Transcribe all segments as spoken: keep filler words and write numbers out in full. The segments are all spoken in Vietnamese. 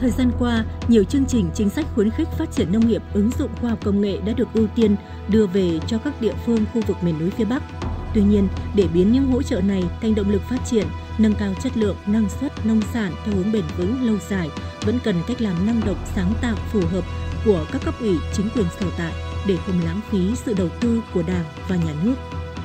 Thời gian qua, nhiều chương trình chính sách khuyến khích phát triển nông nghiệp ứng dụng khoa học công nghệ đã được ưu tiên đưa về cho các địa phương khu vực miền núi phía Bắc. Tuy nhiên, để biến những hỗ trợ này thành động lực phát triển, nâng cao chất lượng, năng suất nông sản theo hướng bền vững lâu dài, vẫn cần cách làm năng động, sáng tạo, phù hợp của các cấp ủy, chính quyền sở tại để không lãng phí sự đầu tư của Đảng và Nhà nước.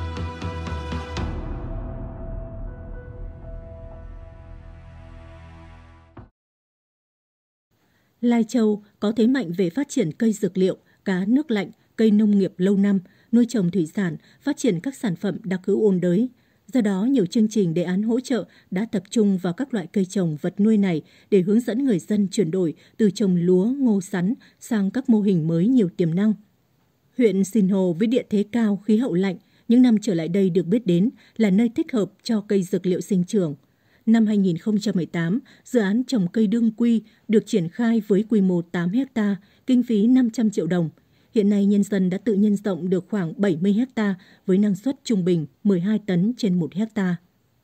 Lai Châu có thế mạnh về phát triển cây dược liệu, cá nước lạnh, cây nông nghiệp lâu năm, nuôi trồng thủy sản, phát triển các sản phẩm đặc hữu ôn đới. Do đó, nhiều chương trình đề án hỗ trợ đã tập trung vào các loại cây trồng vật nuôi này để hướng dẫn người dân chuyển đổi từ trồng lúa, ngô, sắn sang các mô hình mới nhiều tiềm năng. Huyện Sinh Hồ với địa thế cao, khí hậu lạnh, những năm trở lại đây được biết đến là nơi thích hợp cho cây dược liệu sinh trưởng. Năm hai nghìn không trăm mười tám, dự án trồng cây đương quy được triển khai với quy mô tám héc ta, kinh phí năm trăm triệu đồng. Hiện nay, nhân dân đã tự nhân rộng được khoảng bảy mươi héc ta với năng suất trung bình mười hai tấn trên một héc ta.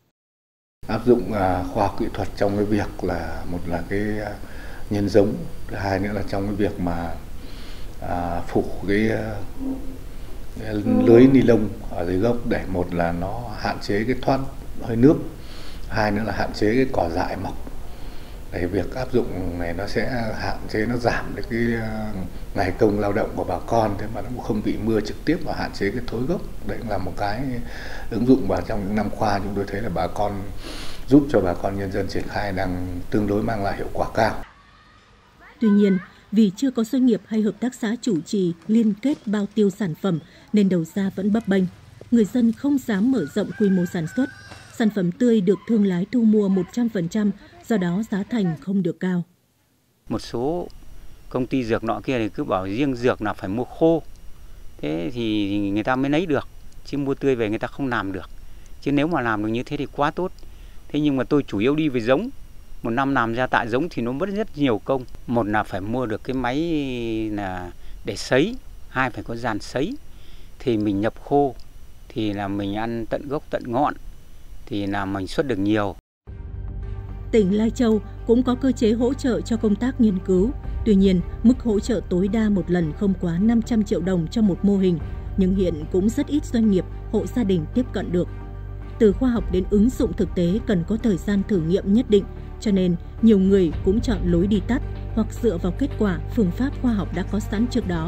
Áp dụng khoa học kỹ thuật trong cái việc là một là cái nhân giống, thứ hai nữa là trong cái việc mà à, phủ cái, cái lưới ni lông ở dưới gốc để một là nó hạn chế cái thoát hơi nước, hai nữa là hạn chế cái cỏ dại mọc. Để việc áp dụng này nó sẽ hạn chế, nó giảm được cái ngày công lao động của bà con, thế mà nó cũng không bị mưa trực tiếp và hạn chế cái thối gốc. Đấy là một cái ứng dụng và trong những năm qua chúng tôi thấy là bà con giúp cho bà con nhân dân triển khai đang tương đối mang lại hiệu quả cao. Tuy nhiên, vì chưa có doanh nghiệp hay hợp tác xã chủ trì liên kết bao tiêu sản phẩm nên đầu ra vẫn bấp bênh. Người dân không dám mở rộng quy mô sản xuất. Sản phẩm tươi được thương lái thu mua một trăm phần trăm, do đó giá thành không được cao. Một số công ty dược nọ kia thì cứ bảo riêng dược là phải mua khô, thế thì người ta mới lấy được, chứ mua tươi về người ta không làm được. Chứ nếu mà làm được như thế thì quá tốt. Thế nhưng mà tôi chủ yếu đi về giống. Một năm làm ra tại giống thì nó mất rất nhiều công. Một là phải mua được cái máy là để sấy, hai phải có dàn sấy. Thì mình nhập khô thì là mình ăn tận gốc tận ngọn thì là mình xuất được nhiều. Tỉnh Lai Châu cũng có cơ chế hỗ trợ cho công tác nghiên cứu. Tuy nhiên, mức hỗ trợ tối đa một lần không quá năm trăm triệu đồng cho một mô hình, nhưng hiện cũng rất ít doanh nghiệp, hộ gia đình tiếp cận được. Từ khoa học đến ứng dụng thực tế cần có thời gian thử nghiệm nhất định, cho nên nhiều người cũng chọn lối đi tắt hoặc dựa vào kết quả, phương pháp khoa học đã có sẵn trước đó.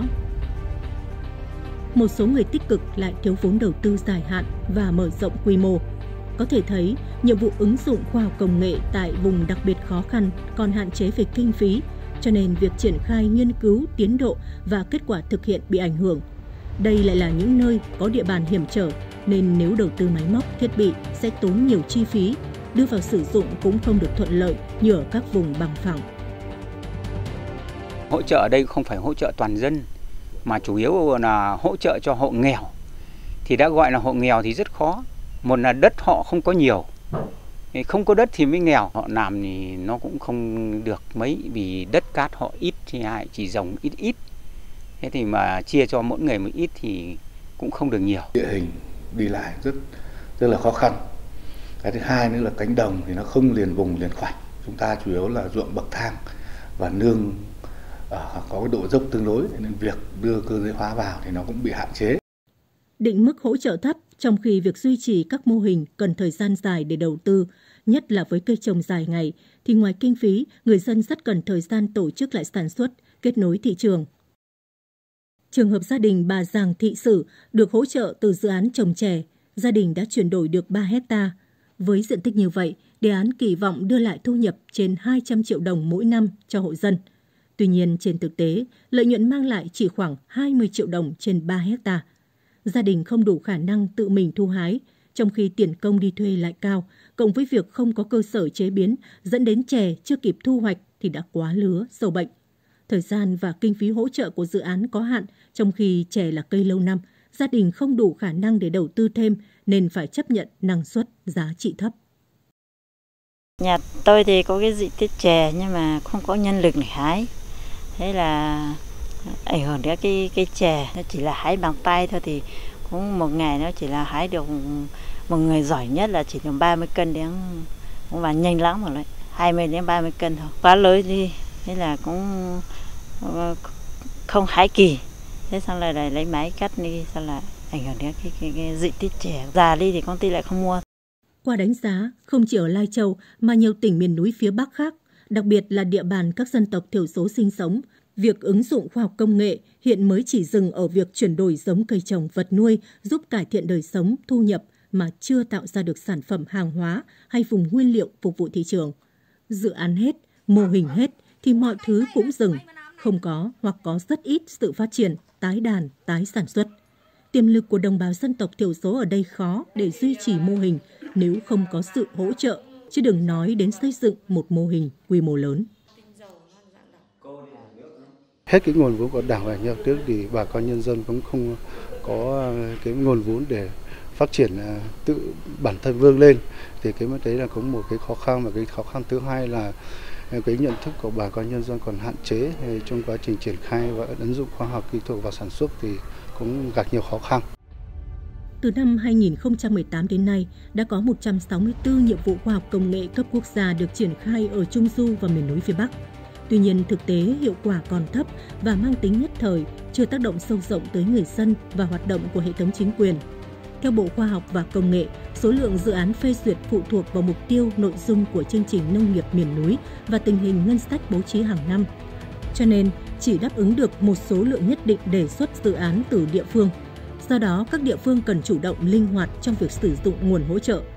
Một số người tích cực lại thiếu vốn đầu tư dài hạn và mở rộng quy mô. Có thể thấy, nhiệm vụ ứng dụng khoa học công nghệ tại vùng đặc biệt khó khăn còn hạn chế về kinh phí, cho nên việc triển khai nghiên cứu, tiến độ và kết quả thực hiện bị ảnh hưởng. Đây lại là những nơi có địa bàn hiểm trở, nên nếu đầu tư máy móc, thiết bị sẽ tốn nhiều chi phí, đưa vào sử dụng cũng không được thuận lợi như ở các vùng bằng phẳng. Hỗ trợ ở đây không phải hỗ trợ toàn dân, mà chủ yếu là hỗ trợ cho hộ nghèo. Thì đã gọi là hộ nghèo thì rất khó. Một là đất họ không có nhiều, không có đất thì mới nghèo. Họ làm thì nó cũng không được mấy, vì đất cát họ ít thì ai chỉ trồng ít ít. Thế thì mà chia cho mỗi người một ít thì cũng không được nhiều. Địa hình đi lại rất rất là khó khăn. Cái thứ hai nữa là cánh đồng thì nó không liền vùng liền khoảnh. Chúng ta chủ yếu là ruộng bậc thang và nương ở có cái độ dốc tương đối, nên việc đưa cơ giới hóa vào thì nó cũng bị hạn chế. Định mức hỗ trợ thấp, trong khi việc duy trì các mô hình cần thời gian dài để đầu tư, nhất là với cây trồng dài ngày, thì ngoài kinh phí, người dân rất cần thời gian tổ chức lại sản xuất, kết nối thị trường. Trường hợp gia đình bà Giàng Thị Sử được hỗ trợ từ dự án trồng chè, gia đình đã chuyển đổi được ba héc ta. Với diện tích như vậy, đề án kỳ vọng đưa lại thu nhập trên hai trăm triệu đồng mỗi năm cho hộ dân. Tuy nhiên, trên thực tế, lợi nhuận mang lại chỉ khoảng hai mươi triệu đồng trên ba héc ta. Gia đình không đủ khả năng tự mình thu hái, trong khi tiền công đi thuê lại cao, cộng với việc không có cơ sở chế biến, dẫn đến chè chưa kịp thu hoạch thì đã quá lứa, sâu bệnh. Thời gian và kinh phí hỗ trợ của dự án có hạn, trong khi chè là cây lâu năm, gia đình không đủ khả năng để đầu tư thêm nên phải chấp nhận năng suất, giá trị thấp. Nhà tôi thì có cái diện tích chè nhưng mà không có nhân lực để hái. Thế là ảnh hưởng đến cái cây chè, nó chỉ là hái bằng tay thôi, thì cũng một ngày nó chỉ là hái được một người giỏi nhất là chỉ được ba mươi cân đến, cũng là nhanh lắm rồi đấy, hai mươi đến ba mươi cân thôi. Quá lớn đi thế là cũng không hái kỳ, thế xong là lại lấy máy cắt đi, xong là ảnh hưởng đến cái, cái, cái diện tích chè già đi thì công ty lại không mua. Qua đánh giá, không chỉ ở Lai Châu mà nhiều tỉnh miền núi phía Bắc khác, đặc biệt là địa bàn các dân tộc thiểu số sinh sống, việc ứng dụng khoa học công nghệ hiện mới chỉ dừng ở việc chuyển đổi giống cây trồng vật nuôi giúp cải thiện đời sống, thu nhập mà chưa tạo ra được sản phẩm hàng hóa hay vùng nguyên liệu phục vụ thị trường. Dự án hết, mô hình hết thì mọi thứ cũng dừng, không có hoặc có rất ít sự phát triển, tái đàn, tái sản xuất. Tiềm lực của đồng bào dân tộc thiểu số ở đây khó để duy trì mô hình nếu không có sự hỗ trợ, chứ đừng nói đến xây dựng một mô hình quy mô lớn. Hết cái nguồn vốn của Đảng và Nhà nước thì bà con nhân dân cũng không có cái nguồn vốn để phát triển tự bản thân vươn lên, thì cái đấy là cũng một cái khó khăn. Và cái khó khăn thứ hai là cái nhận thức của bà con nhân dân còn hạn chế trong quá trình triển khai và ứng dụng khoa học kỹ thuật vào sản xuất thì cũng gặp nhiều khó khăn. Từ năm hai nghìn không trăm mười tám đến nay, đã có một trăm sáu mươi tư nhiệm vụ khoa học công nghệ cấp quốc gia được triển khai ở Trung Du và miền núi phía Bắc. Tuy nhiên, thực tế hiệu quả còn thấp và mang tính nhất thời, chưa tác động sâu rộng tới người dân và hoạt động của hệ thống chính quyền. Theo Bộ Khoa học và Công nghệ, số lượng dự án phê duyệt phụ thuộc vào mục tiêu nội dung của chương trình nông nghiệp miền núi và tình hình ngân sách bố trí hàng năm. Cho nên, chỉ đáp ứng được một số lượng nhất định đề xuất dự án từ địa phương. Do đó, các địa phương cần chủ động linh hoạt trong việc sử dụng nguồn hỗ trợ.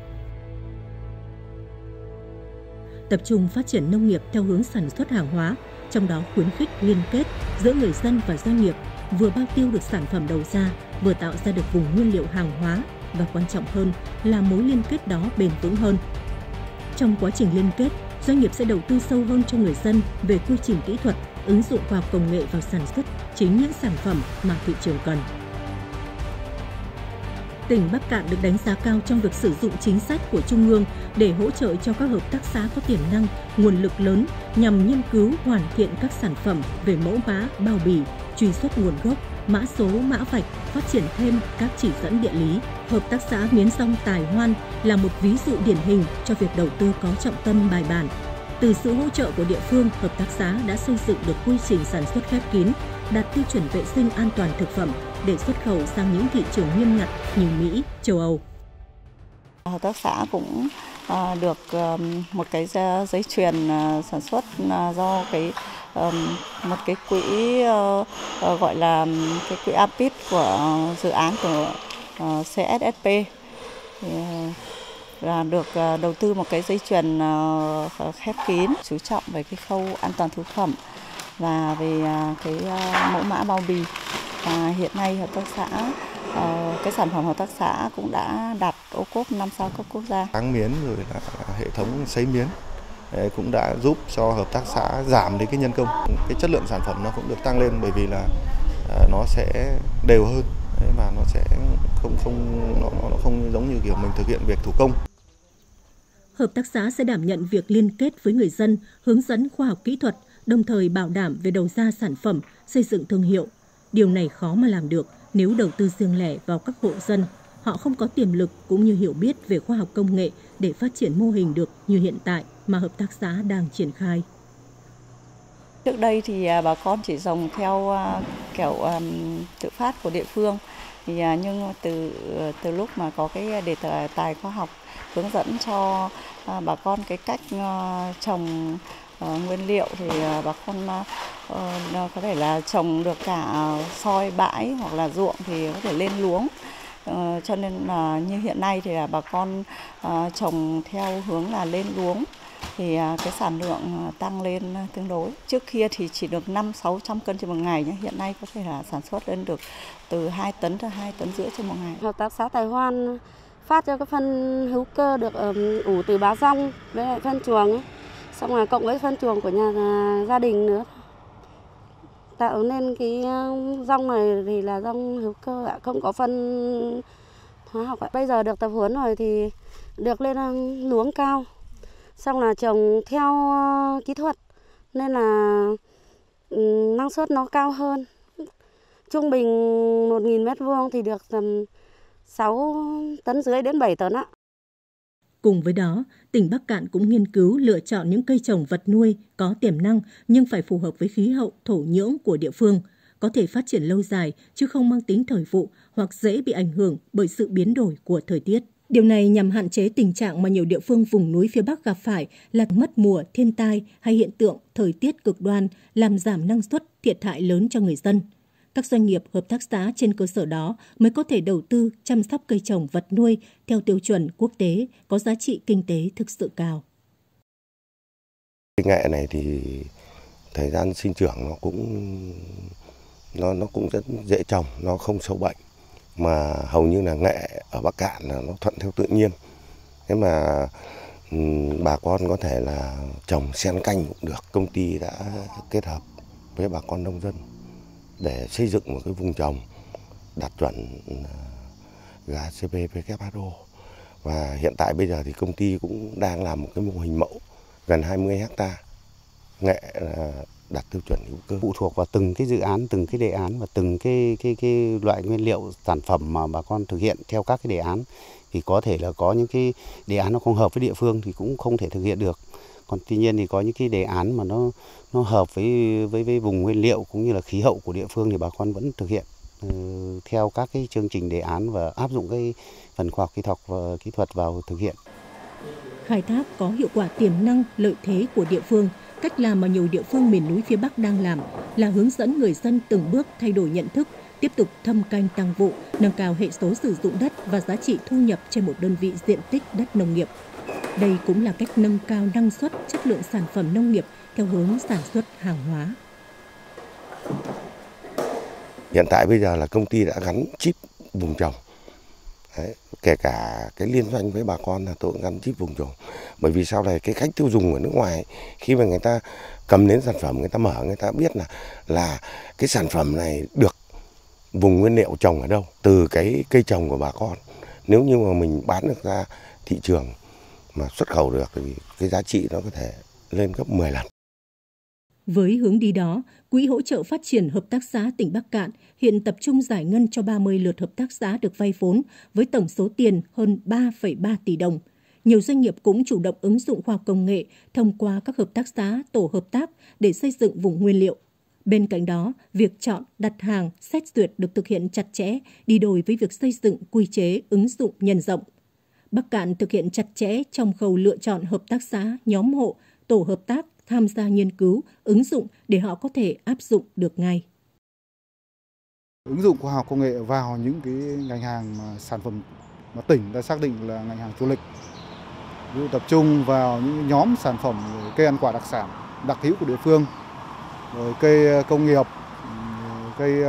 Tập trung phát triển nông nghiệp theo hướng sản xuất hàng hóa, trong đó khuyến khích liên kết giữa người dân và doanh nghiệp, vừa bao tiêu được sản phẩm đầu ra, vừa tạo ra được vùng nguyên liệu hàng hóa và quan trọng hơn là mối liên kết đó bền vững hơn. Trong quá trình liên kết, doanh nghiệp sẽ đầu tư sâu hơn cho người dân về quy trình kỹ thuật, ứng dụng khoa học công nghệ vào sản xuất chính những sản phẩm mà thị trường cần. Tỉnh Bắc Kạn được đánh giá cao trong việc sử dụng chính sách của Trung ương để hỗ trợ cho các hợp tác xã có tiềm năng, nguồn lực lớn nhằm nghiên cứu hoàn thiện các sản phẩm về mẫu mã, bao bì, truy xuất nguồn gốc, mã số, mã vạch, phát triển thêm các chỉ dẫn địa lý. Hợp tác xã Miến Rong Tài Hoan là một ví dụ điển hình cho việc đầu tư có trọng tâm bài bản. Từ sự hỗ trợ của địa phương, hợp tác xã đã xây dựng được quy trình sản xuất khép kín, đạt tiêu chuẩn vệ sinh an toàn thực phẩm để xuất khẩu sang những thị trường nghiêm ngặt như Mỹ, châu Âu. Hợp tác xã cũng được một cái giấy truyền sản xuất do cái một cái quỹ gọi là cái quỹ a pê i pê của dự án của xê ét ét pê. Là được đầu tư một cái dây chuyền khép kín, chú trọng về cái khâu an toàn thực phẩm và về cái mẫu mã bao bì. Và hiện nay hợp tác xã, cái sản phẩm hợp tác xã cũng đã đạt ô cốp năm sao cấp quốc gia. Áng miến rồi là hệ thống sấy miến cũng đã giúp cho hợp tác xã giảm đến cái nhân công, cái chất lượng sản phẩm nó cũng được tăng lên bởi vì là nó sẽ đều hơn và nó sẽ không không nó, nó không giống như kiểu mình thực hiện việc thủ công. Hợp tác xã sẽ đảm nhận việc liên kết với người dân, hướng dẫn khoa học kỹ thuật, đồng thời bảo đảm về đầu ra sản phẩm, xây dựng thương hiệu. Điều này khó mà làm được nếu đầu tư riêng lẻ vào các hộ dân. Họ không có tiềm lực cũng như hiểu biết về khoa học công nghệ để phát triển mô hình được như hiện tại mà hợp tác xã đang triển khai. Trước đây thì bà con chỉ trồng theo kiểu tự phát của địa phương, thì nhưng từ từ lúc mà có cái đề tài khoa học hướng dẫn cho bà con cái cách trồng nguyên liệu thì bà con có thể là trồng được cả soi bãi hoặc là ruộng thì có thể lên luống. Cho nên là như hiện nay thì là bà con trồng theo hướng là lên luống thì cái sản lượng tăng lên tương đối. Trước kia thì chỉ được năm sáu trăm cân trên một ngày nhé, hiện nay có thể là sản xuất lên được từ hai tấn đến hai tấn rưỡi trên một ngày. Hợp tác xã Tài Hoan phát cho cái phân hữu cơ được ủ từ bá rong với lại phân chuồng ấy. Xong là cộng với phân chuồng của nhà gia đình nữa. Tạo nên cái rong này thì là rong hữu cơ ạ, không có phân hóa học ạ. Bây giờ được tập huấn rồi thì được lên luống cao. Xong là trồng theo kỹ thuật nên là năng suất nó cao hơn. Trung bình một nghìn mét vuông thì được tầm sáu tấn rưỡi đến bảy tấn ạ. Cùng với đó, tỉnh Bắc Kạn cũng nghiên cứu lựa chọn những cây trồng vật nuôi có tiềm năng nhưng phải phù hợp với khí hậu, thổ nhưỡng của địa phương, có thể phát triển lâu dài chứ không mang tính thời vụ hoặc dễ bị ảnh hưởng bởi sự biến đổi của thời tiết. Điều này nhằm hạn chế tình trạng mà nhiều địa phương vùng núi phía Bắc gặp phải là mất mùa, thiên tai hay hiện tượng thời tiết cực đoan làm giảm năng suất, thiệt hại lớn cho người dân. Các doanh nghiệp, hợp tác xã trên cơ sở đó mới có thể đầu tư chăm sóc cây trồng vật nuôi theo tiêu chuẩn quốc tế có giá trị kinh tế thực sự cao. Nghệ này thì thời gian sinh trưởng nó cũng nó nó cũng rất dễ trồng, nó không sâu bệnh, mà hầu như là nghệ ở Bắc Kạn là nó thuận theo tự nhiên. Thế mà um, bà con có thể là trồng xen canh cũng được. Công ty đã kết hợp với bà con nông dân để xây dựng một cái vùng trồng đạt chuẩn giê xê pê vê kép hát o. Và hiện tại bây giờ thì công ty cũng đang làm một cái mô hình mẫu gần hai mươi héc ta nghệ đạt tiêu chuẩn hữu cơ. Phụ thuộc vào từng cái dự án, từng cái đề án và từng cái cái cái loại nguyên liệu sản phẩm mà bà con thực hiện theo các cái đề án, thì có thể là có những cái đề án nó không hợp với địa phương thì cũng không thể thực hiện được. Còn tuy nhiên thì có những cái đề án mà nó nó hợp với với với vùng nguyên liệu cũng như là khí hậu của địa phương thì bà con vẫn thực hiện uh, theo các cái chương trình đề án và áp dụng cái phần khoa học kỹ thuật và kỹ thuật vào thực hiện. Khai thác có hiệu quả tiềm năng, lợi thế của địa phương, cách làm mà nhiều địa phương miền núi phía Bắc đang làm là hướng dẫn người dân từng bước thay đổi nhận thức, tiếp tục thâm canh tăng vụ, nâng cao hệ số sử dụng đất và giá trị thu nhập trên một đơn vị diện tích đất nông nghiệp. Đây cũng là cách nâng cao năng suất, chất lượng sản phẩm nông nghiệp theo hướng sản xuất hàng hóa. Hiện tại bây giờ là công ty đã gắn chip vùng trồng. Đấy, kể cả cái liên doanh với bà con là tôi cũng gắn chip vùng trồng. Bởi vì sau này cái khách tiêu dùng ở nước ngoài, khi mà người ta cầm đến sản phẩm, người ta mở, người ta biết là là cái sản phẩm này được vùng nguyên liệu trồng ở đâu, từ cái cây trồng của bà con. Nếu như mà mình bán được ra thị trường mà xuất khẩu được thì cái giá trị nó có thể lên gấp mười lần. Với hướng đi đó, Quỹ hỗ trợ phát triển hợp tác xã tỉnh Bắc Kạn hiện tập trung giải ngân cho ba mươi lượt hợp tác xã được vay vốn với tổng số tiền hơn ba phẩy ba tỷ đồng. Nhiều doanh nghiệp cũng chủ động ứng dụng khoa học công nghệ thông qua các hợp tác xã, tổ hợp tác để xây dựng vùng nguyên liệu. Bên cạnh đó, việc chọn, đặt hàng, xét duyệt được thực hiện chặt chẽ, đi đôi với việc xây dựng quy chế ứng dụng nhân rộng. Bắc Kạn thực hiện chặt chẽ trong khâu lựa chọn hợp tác xã, nhóm hộ, tổ hợp tác tham gia nghiên cứu, ứng dụng để họ có thể áp dụng được ngay. Ứng dụng khoa học công nghệ vào những cái ngành hàng mà sản phẩm mà tỉnh đã xác định là ngành hàng chủ lực. Ví dụ tập trung vào những nhóm sản phẩm cây ăn quả đặc sản, đặc hữu của địa phương, rồi cây công nghiệp, cây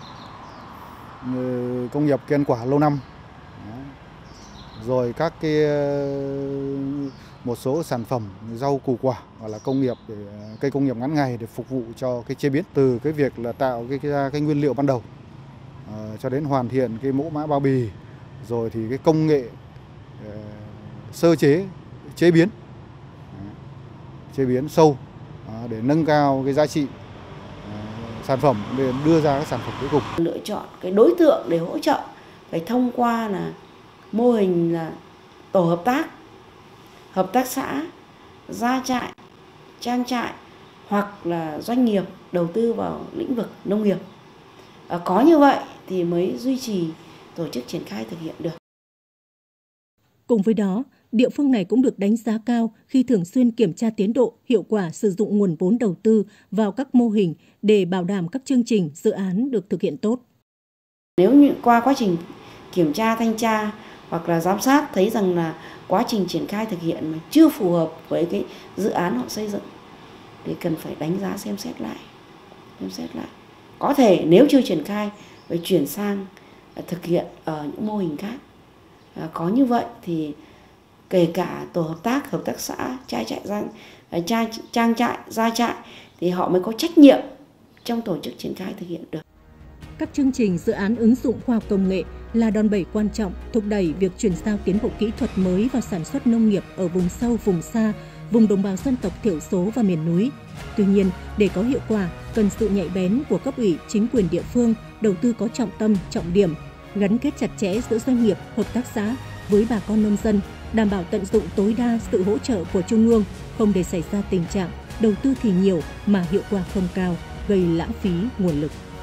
công nghiệp cây ăn quả lâu năm, rồi các cái một số sản phẩm rau củ quả hoặc là công nghiệp để cây công nghiệp ngắn ngày để phục vụ cho cái chế biến, từ cái việc là tạo cái cái, cái nguyên liệu ban đầu uh, cho đến hoàn thiện cái mẫu mã bao bì, rồi thì cái công nghệ uh, sơ chế chế biến uh, chế biến sâu uh, để nâng cao cái giá trị uh, sản phẩm để đưa ra các sản phẩm cuối cùng. Lựa chọn cái đối tượng để hỗ trợ phải thông qua là mô hình là tổ hợp tác, hợp tác xã, gia trại, trang trại hoặc là doanh nghiệp đầu tư vào lĩnh vực nông nghiệp. À, có như vậy thì mới duy trì tổ chức triển khai thực hiện được. Cùng với đó, địa phương này cũng được đánh giá cao khi thường xuyên kiểm tra tiến độ, hiệu quả sử dụng nguồn vốn đầu tư vào các mô hình để bảo đảm các chương trình, dự án được thực hiện tốt. Nếu như qua quá trình kiểm tra, thanh tra hoặc là giám sát thấy rằng là quá trình triển khai thực hiện mà chưa phù hợp với cái dự án họ xây dựng thì cần phải đánh giá xem xét lại. Xem xét lại. Có thể nếu chưa triển khai phải chuyển sang thực hiện ở những mô hình khác. À, có như vậy thì kể cả tổ hợp tác, hợp tác xã, trang trại, trang, trang trại, gia trại thì họ mới có trách nhiệm trong tổ chức triển khai thực hiện được. Các chương trình dự án ứng dụng khoa học công nghệ là đòn bẩy quan trọng thúc đẩy việc chuyển giao tiến bộ kỹ thuật mới vào sản xuất nông nghiệp ở vùng sâu, vùng xa, vùng đồng bào dân tộc thiểu số và miền núi. Tuy nhiên, để có hiệu quả, cần sự nhạy bén của cấp ủy, chính quyền địa phương, đầu tư có trọng tâm, trọng điểm, gắn kết chặt chẽ giữa doanh nghiệp, hợp tác xã với bà con nông dân, đảm bảo tận dụng tối đa sự hỗ trợ của Trung ương, không để xảy ra tình trạng đầu tư thì nhiều mà hiệu quả không cao, gây lãng phí nguồn lực.